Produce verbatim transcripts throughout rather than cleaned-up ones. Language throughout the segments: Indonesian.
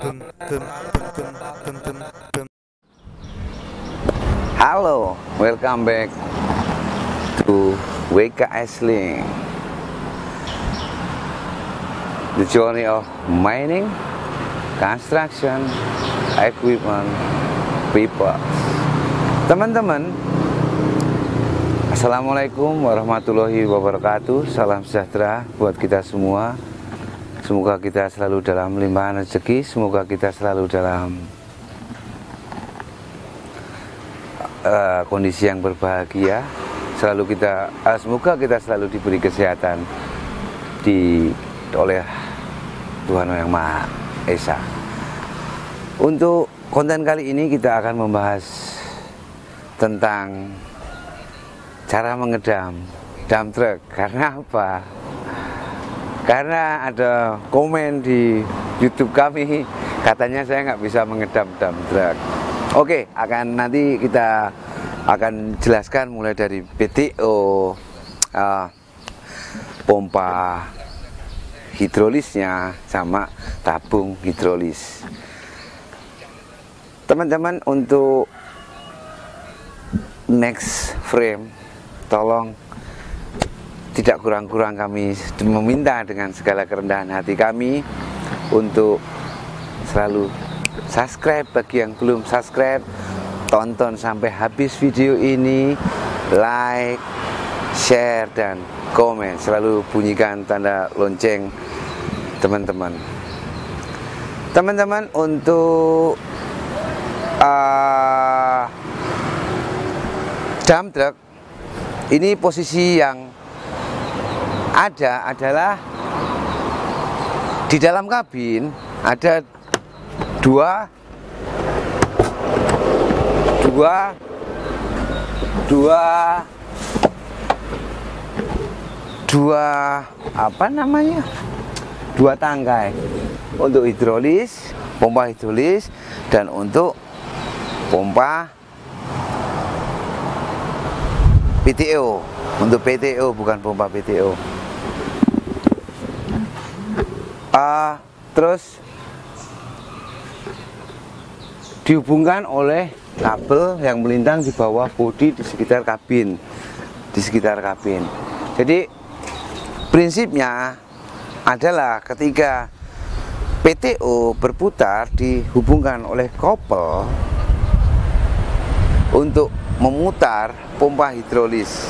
Halo, welcome back to W K S Link. The journey of mining, construction, equipment, people. Teman-teman, Assalamualaikum warahmatullahi wabarakatuh. Salam sejahtera buat kita semua. Semoga kita selalu dalam limpahan rezeki. Semoga kita selalu dalam uh, kondisi yang berbahagia. Selalu kita, uh, semoga kita selalu diberi kesehatan di oleh Tuhan Yang Maha Esa. Untuk konten kali ini kita akan membahas tentang cara mengedam dump truck. Karena apa? Karena ada komen di YouTube kami, katanya saya nggak bisa mengedam dump truck. Oke, akan nanti kita akan jelaskan mulai dari P T O, uh, pompa hidrolisnya, sama tabung hidrolis. Teman-teman, untuk next frame, tolong tidak kurang-kurang kami meminta dengan segala kerendahan hati kami untuk selalu subscribe. Bagi yang belum subscribe, tonton sampai habis video ini, like, share, dan komen. Selalu bunyikan tanda lonceng teman-teman. Teman-teman, untuk uh, dump truck ini posisi yang ada adalah di dalam kabin ada dua dua dua dua apa namanya dua tangkai untuk hidrolis, pompa hidrolis, dan untuk pompa P T O. Untuk P T O, bukan pompa P T O. Uh, terus dihubungkan oleh kabel yang melintang di bawah bodi di sekitar kabin, di sekitar kabin. Jadi prinsipnya adalah ketika P T O berputar dihubungkan oleh kopel untuk memutar pompa hidrolis.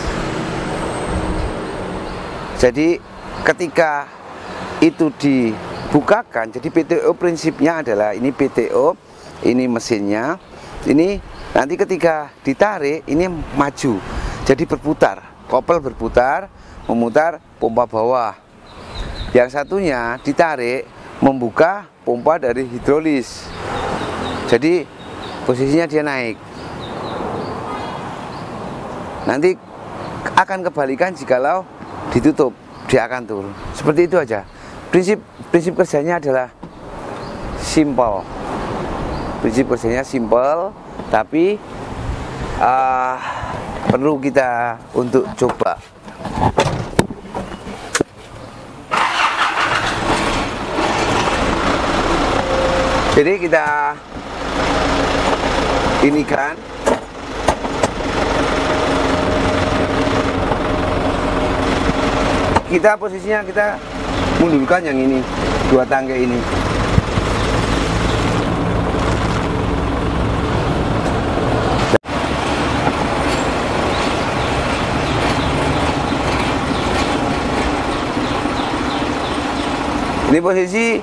Jadi ketika itu dibukakan, jadi P T O prinsipnya adalah ini P T O, ini mesinnya, ini nanti ketika ditarik ini maju, jadi berputar, kopel berputar, memutar pompa bawah. Yang satunya ditarik, membuka pompa dari hidrolis. Jadi posisinya dia naik. Nanti akan kebalikan jikalau ditutup, dia akan turun. Seperti itu aja. Prinsip prinsip kerjanya adalah simple. Prinsip kerjanya simple, tapi uh, perlu kita untuk coba. Jadi kita ini kan kita posisinya kita mundurkan yang ini, dua tangkai ini. Ini posisi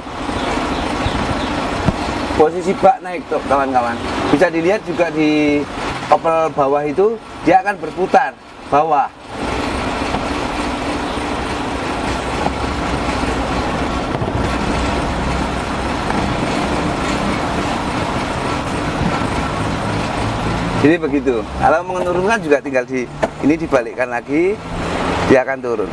posisi bak naik tuh kawan-kawan. Bisa dilihat juga di kopel bawah itu, dia akan berputar bawah. Jadi begitu. Kalau menurunkan juga tinggal di ini dibalikkan lagi, dia akan turun.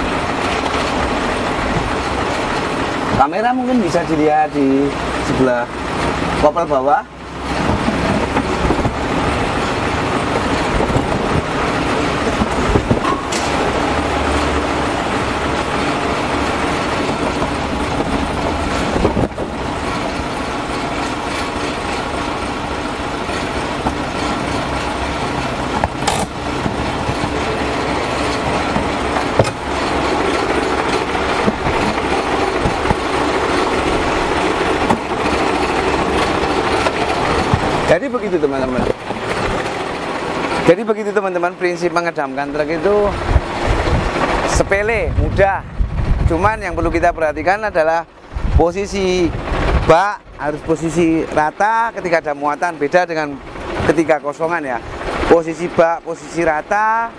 Kamera mungkin bisa dilihat di sebelah kopel bawah. begitu teman-teman. Jadi begitu teman-teman, prinsip mengedamkan truk itu sepele, mudah. Cuman yang perlu kita perhatikan adalah posisi bak harus posisi rata ketika ada muatan, beda dengan ketika kosongan ya. Posisi bak posisi rata,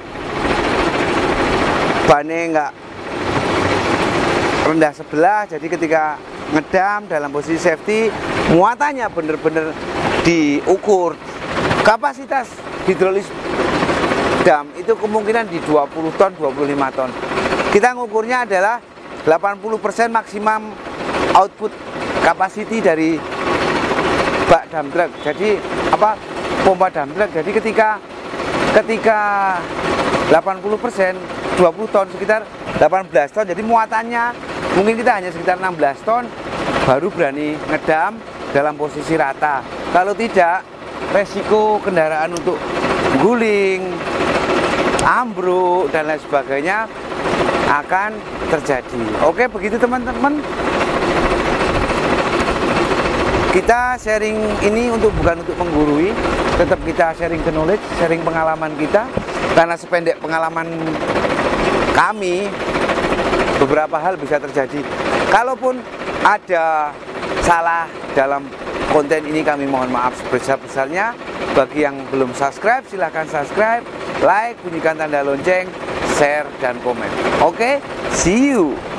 bannya enggak rendah sebelah, jadi ketika ngedam dalam posisi safety, muatannya benar-benar diukur. Kapasitas hidrolis dam itu kemungkinan di dua puluh ton, dua puluh lima ton. Kita ngukurnya adalah delapan puluh persen maksimum output capacity dari bak dam truk. Jadi apa? Pompa dam truk. Jadi ketika ketika delapan puluh persen, dua puluh ton, sekitar delapan belas ton. Jadi muatannya mungkin kita hanya sekitar enam belas ton, baru berani ngedam dalam posisi rata. Kalau tidak, resiko kendaraan untuk guling, ambruk dan lain sebagainya akan terjadi. Oke, begitu teman-teman. Kita sharing ini untuk bukan untuk menggurui, tetap kita sharing the knowledge, sharing pengalaman kita. Karena sependek pengalaman kami, beberapa hal bisa terjadi. Kalaupun ada salah dalam konten ini, kami mohon maaf sebesar-besarnya. Bagi yang belum subscribe, silahkan subscribe, like, bunyikan tanda lonceng, share, dan komen. Oke, see you.